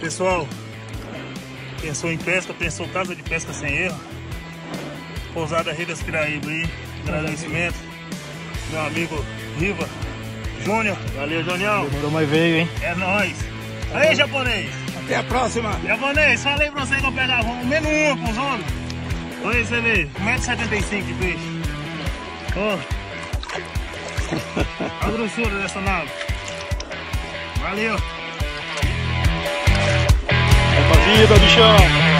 Pessoal, pensou em pesca, pensou casa de pesca sem erro. Pousada Rei das Piraíba aí, agradecimento. Meu amigo Riva Júnior, valeu Junião. Demorou, mas veio, hein? É nóis. Aí, japonês. Até a próxima. Japonês, falei pra você que eu pegava um menos um pros homens. Olha aí, você vê, 1,75 m de peixe. Ó, a grossura dessa nave. Valeu. É pra vida, bichão.